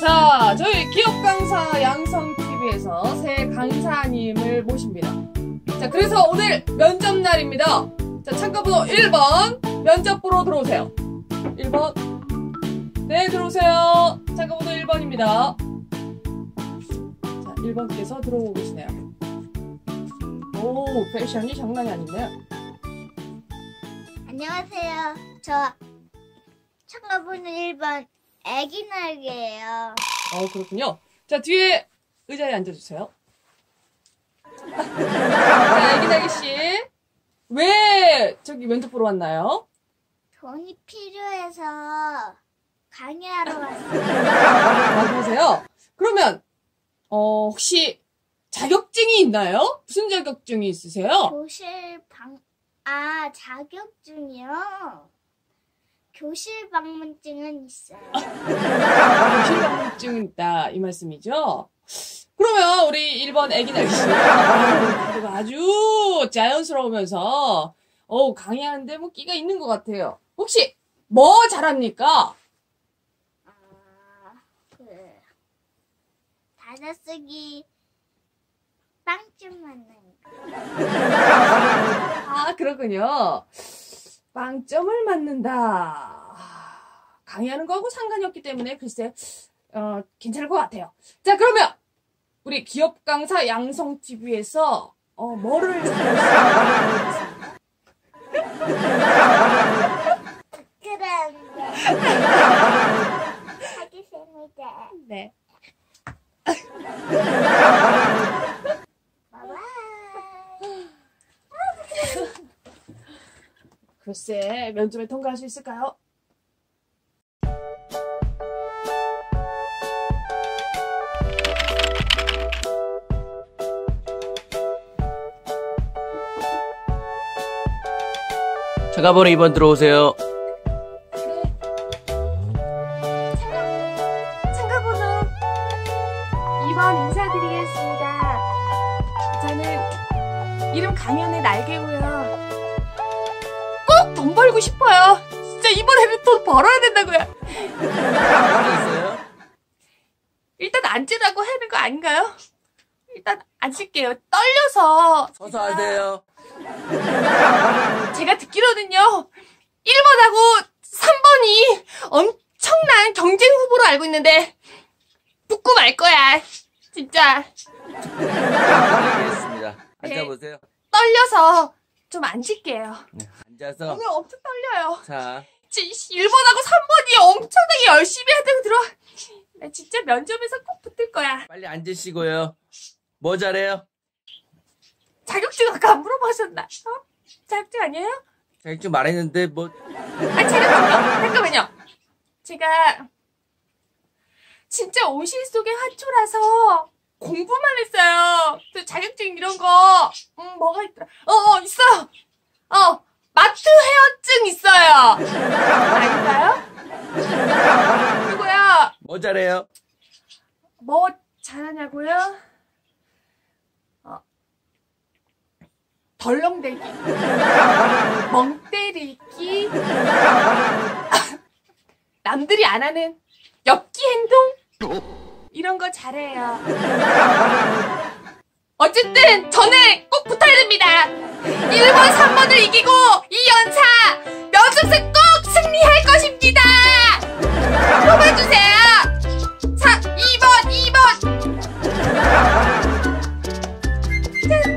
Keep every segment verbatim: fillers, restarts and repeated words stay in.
자, 저희 기업 강사 양성티비에서 새 강사님을 모십니다. 자, 그래서 오늘 면접 날입니다. 자, 참가번호 일 번 면접 보러 들어오세요. 일 번. 네, 들어오세요. 참가번호 일 번입니다. 자, 일 번께서 들어오고 계시네요. 오, 패션이 장난이 아닌데요. 안녕하세요. 저 참가번호 일 번 애기날개예요. 어, 그렇군요. 자, 뒤에 의자에 앉아주세요. 자, 애기날개씨. 왜 저기 면접 보러 왔나요? 돈이 필요해서 강의하러 왔어요. 아, 그러세요? 그러면 어, 혹시 자격증이 있나요? 무슨 자격증이 있으세요? 교실 방... 아, 자격증이요? 교실 방문증은 있어요. 교실 방문증은 있다, 이 말씀이죠? 그러면 우리 일 번 애기날씨 아주 자연스러우면서 어 강의하는데 뭐 끼가 있는 것 같아요. 혹시 뭐 잘합니까? 아, 그... 받아쓰기 빵점 맞는 거. 아, 그렇군요. 빵점을 맞는다. 강의하는 거하고 상관이 없기 때문에 글쎄 어, 괜찮을 것 같아요. 자, 그러면 우리 기업 강사 양성티비에서 어, 뭐를 잘하시나요? 그럼 하겠습니다. 네. 글쎄, 면접에 통과할 수 있을까요? 참가번호 이 번 들어오세요. 참가번호 이 번 인사드리겠습니다. 저는 이름 강연의 날개고요. 꼭 돈 벌고 싶어요. 진짜 이번에는 돈 벌어야 된다고요. 있어요? 일단 앉으라고 하는 거 아닌가요? 일단 앉을게요. 떨려서. 서서 하세요. 제가 듣기로는요, 일 번하고 삼 번이 엄청난 경쟁 후보로 알고 있는데 붙고 말 거야. 진짜. 알겠습니다. 앉아보세요. 떨려서 좀 앉을게요. 네, 앉아서. 오늘 엄청 떨려요. 자, 일 번하고 삼 번이 엄청나게 열심히 하다고 들어. 나 진짜 면접에서 꼭 붙을 거야. 빨리 앉으시고요. 뭐 잘해요? 자격증 아까 안 물어보셨나? 어? 자격증 아니에요? 자격증 말했는데 뭐. 아, 자격증이요. 잠깐만요. 제가 진짜 온실 속의 화초라서 공부만 했어요. 그 자격증 이런 거, 음, 뭐가 있더라. 어, 어, 있어요. 어, 마트 회원증 있어요. 아닌가요? 그리고요, 뭐 잘해요? 뭐 잘하냐고요? 어, 덜렁대기, 멍 때리기, 남들이 안 하는 엽기 행동? 이런 거 잘해요. 어쨌든 저는 꼭 붙어야 됩니다. 일 번, 삼 번을 이기고 이 연사 면접에서 꼭 승리할 것입니다. 뽑아주세요. 자, 이 번, 이 번. 짠.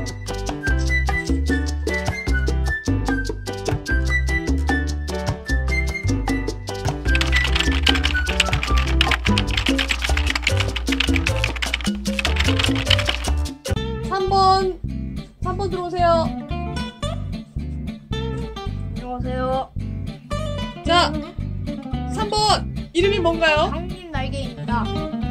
삼 번. 삼 번 들어오세요. 안녕하세요. 자, 삼 번. 이름이 뭔가요? 한님 날개입니다.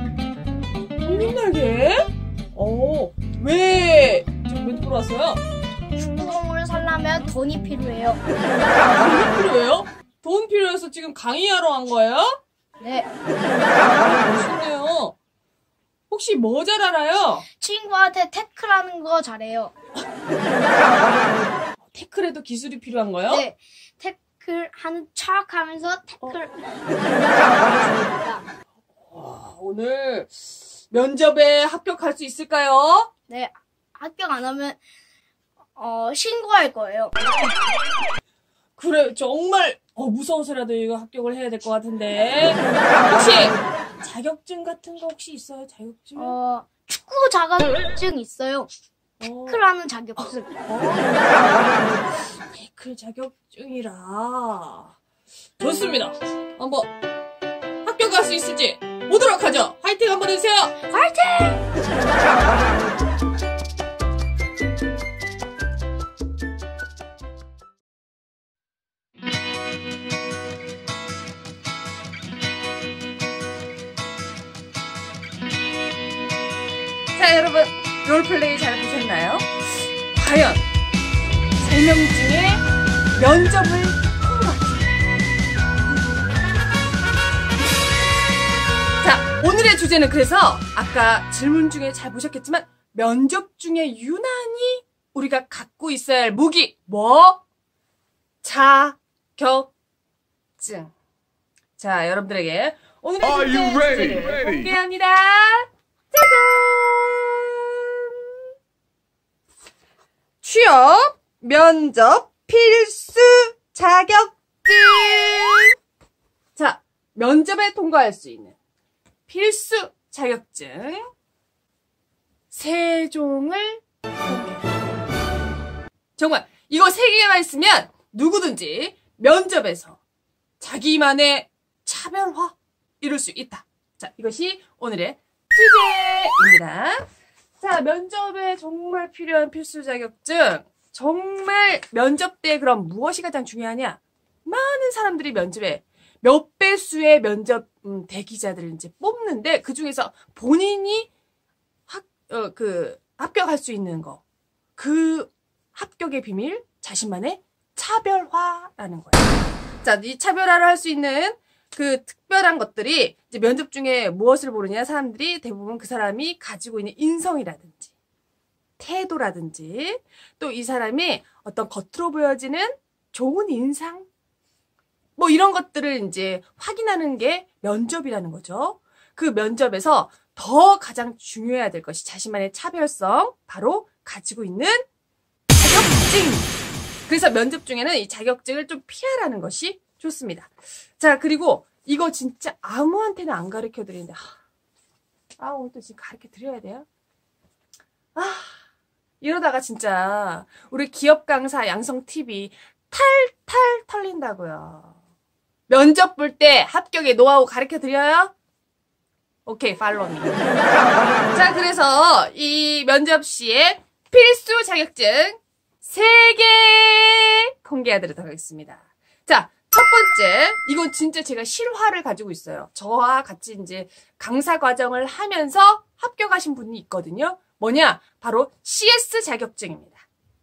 한국날개? 어, 왜 지금 면접 보러 왔어요? 중고동물을 살려면 돈이 필요해요. 돈 필요해요? 돈 필요해서 지금 강의하러 간 거예요? 네. 멋있네요. 혹시 뭐 잘 알아요? 친구한테 태클하는 거 잘해요. 태클에도 기술이 필요한 거요? 네. 태클 하는 척 하면서 태클. 어. 와, 오늘 면접에 합격할 수 있을까요? 네, 합격 안 하면 어, 신고할 거예요. 그래, 정말 어, 무서워서라도 이거 합격을 해야 될 것 같은데. 혹시 자격증 같은 거 혹시 있어요? 자격증? 어, 축구 자격증 있어요. 태클하는 자격증. 태클 자격증이라. 좋습니다. 한번 합격할 수 있을지 보도록 하죠. 화이팅 한번 해주세요. 화이팅! 자, 여러분 롤플레이 잘 보셨나요? 과연 세 명 중에 면접을 통과한 자, 오늘의 주제는 그래서 아까 질문 중에 잘 보셨겠지만 면접 중에 유난히 우리가 갖고 있어야 할 무기 뭐? 자격증. 자, 여러분들에게 오늘의 Are you ready? 주제를 Ready? 공개합니다. 짜잔! 취업, 면접, 필수 자격증. 자, 면접에 통과할 수 있는 필수 자격증 세 종을 공개합니다. 정말 이거 세 개만 있으면 누구든지 면접에서 자기만의 차별화 이룰 수 있다. 자, 이것이 오늘의 주제입니다. 자, 면접에 정말 필요한 필수 자격증. 정말 면접 때 그럼 무엇이 가장 중요하냐? 많은 사람들이 면접에 몇 배수의 면접 음, 대기자들을 이제 뽑는데 그 중에서 본인이 합, 어, 그 합격할 수 있는 거. 그 합격의 비밀, 자신만의 차별화라는 거예요. 자, 이 차별화를 할 수 있는 그 특별한 것들이 이제 면접 중에 무엇을 보느냐 사람들이 대부분 그 사람이 가지고 있는 인성이라든지 태도라든지 또 이 사람이 어떤 겉으로 보여지는 좋은 인상 뭐 이런 것들을 이제 확인하는 게 면접이라는 거죠. 그 면접에서 더 가장 중요해야 될 것이 자신만의 차별성 바로 가지고 있는 자격증. 그래서 면접 중에는 이 자격증을 좀 피하라는 것이 좋습니다. 자, 그리고 이거 진짜 아무한테나 안 가르쳐 드리는데 아, 오늘 또 지금 가르쳐 드려야 돼요? 아, 이러다가 진짜 우리 기업 강사 양성 팁이 탈탈 털린다고요. 면접 볼 때 합격의 노하우 가르쳐 드려요? 오케이, 팔로우 미. 자, 그래서 이 면접 시에 필수 자격증 세 개 공개해드리도록 하겠습니다. 자, 첫 번째, 이건 진짜 제가 실화를 가지고 있어요. 저와 같이 이제 강사 과정을 하면서 합격하신 분이 있거든요. 뭐냐? 바로 씨에스 자격증입니다.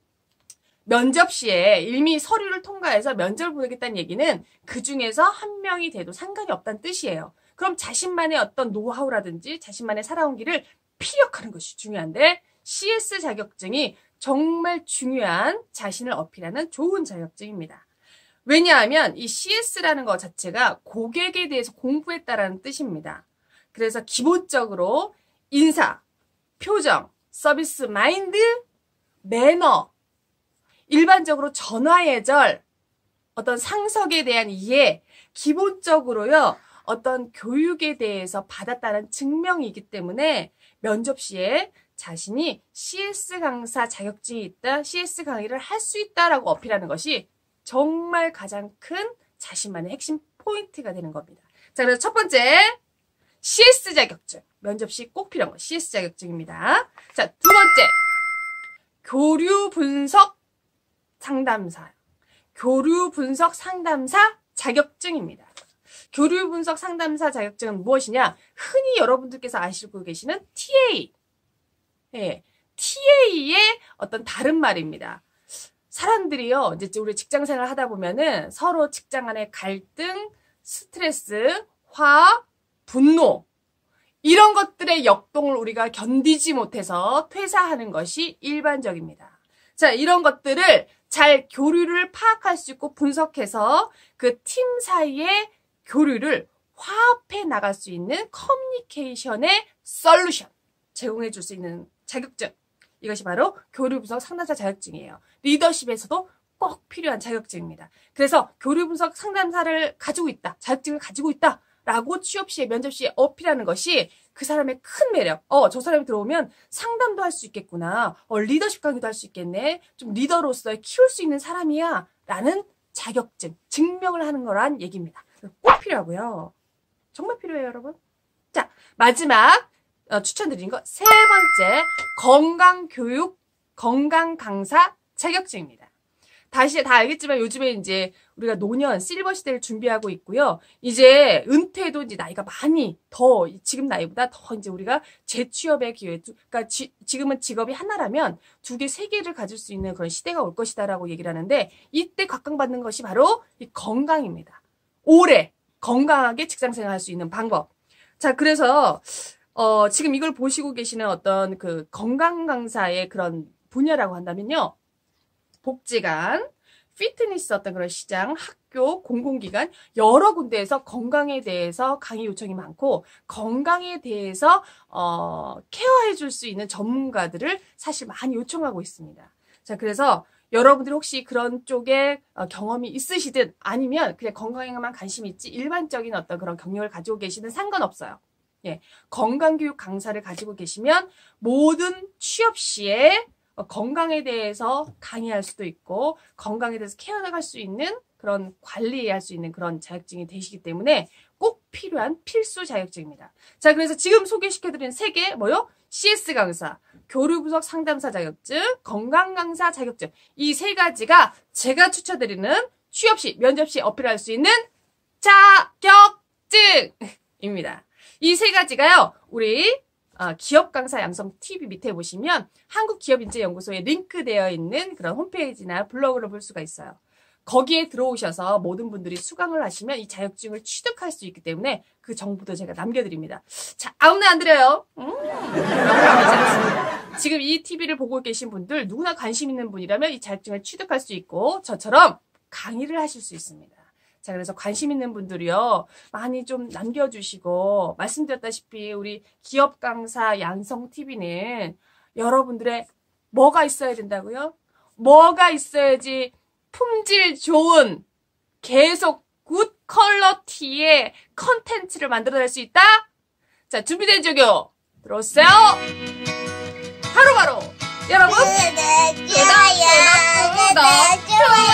면접 시에 이미 서류를 통과해서 면접을 보내겠다는 얘기는 그 중에서 한 명이 돼도 상관이 없다는 뜻이에요. 그럼 자신만의 어떤 노하우라든지 자신만의 살아온 길을 피력하는 것이 중요한데 씨에스 자격증이 정말 중요한 자신을 어필하는 좋은 자격증입니다. 왜냐하면 이 씨에스라는 것 자체가 고객에 대해서 공부했다라는 뜻입니다. 그래서 기본적으로 인사, 표정, 서비스 마인드, 매너, 일반적으로 전화 예절, 어떤 상석에 대한 이해, 기본적으로요, 어떤 교육에 대해서 받았다는 증명이기 때문에 면접 시에 자신이 씨에스 강사 자격증이 있다, 씨에스 강의를 할 수 있다라고 어필하는 것이 정말 가장 큰 자신만의 핵심 포인트가 되는 겁니다. 자, 그래서 첫 번째, 씨에스 자격증. 면접 시 꼭 필요한 거, 씨에스 자격증입니다. 자, 두 번째, 교류 분석 상담사. 교류 분석 상담사 자격증입니다. 교류 분석 상담사 자격증은 무엇이냐? 흔히 여러분들께서 아시고 계시는 티에이. 예, 티에이의 어떤 다른 말입니다. 사람들이요, 이제 우리 직장 생활 하다 보면은 서로 직장 안에 갈등, 스트레스, 화, 분노, 이런 것들의 역동을 우리가 견디지 못해서 퇴사하는 것이 일반적입니다. 자, 이런 것들을 잘 교류를 파악할 수 있고 분석해서 그 팀 사이의 교류를 화합해 나갈 수 있는 커뮤니케이션의 솔루션 제공해 줄 수 있는 자격증. 이것이 바로 교류분석 상담사 자격증이에요. 리더십에서도 꼭 필요한 자격증입니다. 그래서 교류분석 상담사를 가지고 있다, 자격증을 가지고 있다 라고 취업 시에, 면접 시에 어필하는 것이 그 사람의 큰 매력. 어, 저 사람이 들어오면 상담도 할 수 있겠구나. 어, 리더십 강의도 할 수 있겠네. 좀 리더로서 키울 수 있는 사람이야. 라는 자격증, 증명을 하는 거란 얘기입니다. 꼭 필요하고요. 정말 필요해요, 여러분. 자, 마지막 어, 추천드리는 거 세 번째, 건강교육, 건강강사 자격증입니다. 다시 다 알겠지만 요즘에 이제 우리가 노년 실버 시대를 준비하고 있고요. 이제 은퇴도 이제 나이가 많이 더 지금 나이보다 더 이제 우리가 재취업의 기회, 그러니까 지, 지금은 직업이 하나라면 두 개, 세 개를 가질 수 있는 그런 시대가 올 것이다라고 얘기를 하는데 이때 각광받는 것이 바로 이 건강입니다. 오래 건강하게 직장생활 할 수 있는 방법. 자, 그래서 어, 지금 이걸 보시고 계시는 어떤 그 건강 강사의 그런 분야라고 한다면요. 복지관, 피트니스 어떤 그런 시장, 학교, 공공기관 여러 군데에서 건강에 대해서 강의 요청이 많고 건강에 대해서 어, 케어해 줄 수 있는 전문가들을 사실 많이 요청하고 있습니다. 자, 그래서 여러분들이 혹시 그런 쪽에 어, 경험이 있으시든 아니면 그냥 건강에만 관심이 있지 일반적인 어떤 그런 경력을 가지고 계시든 상관없어요. 예, 건강교육 강사를 가지고 계시면 모든 취업 시에 건강에 대해서 강의할 수도 있고 건강에 대해서 케어나갈 수 있는 그런 관리할 수 있는 그런 자격증이 되시기 때문에 꼭 필요한 필수 자격증입니다. 자, 그래서 지금 소개시켜드린 세 개 뭐요? 씨에스 강사, 교류분석 상담사 자격증, 건강강사 자격증 이 세 가지가 제가 추천드리는 취업 시, 면접 시 어필할 수 있는 자격증입니다. 이 세 가지가요, 우리 어, 기업 강사 양성 티비 밑에 보시면 한국기업인재연구소에 링크되어 있는 그런 홈페이지나 블로그를 볼 수가 있어요. 거기에 들어오셔서 모든 분들이 수강을 하시면 이 자격증을 취득할 수 있기 때문에 그 정보도 제가 남겨드립니다. 자, 아무나 안 드려요. 음, 지금 이 티비를 보고 계신 분들 누구나 관심 있는 분이라면 이 자격증을 취득할 수 있고 저처럼 강의를 하실 수 있습니다. 자, 그래서 관심 있는 분들이요, 많이 좀 남겨주시고, 말씀드렸다시피, 우리 기업 강사 양성 티비는 여러분들의 뭐가 있어야 된다고요? 뭐가 있어야지 품질 좋은, 계속 굿 퀄러티의 컨텐츠를 만들어낼 수 있다? 자, 준비된 조교, 들어오세요! 바로바로, 여러분! 구독, 구독, 구독, 좋아요!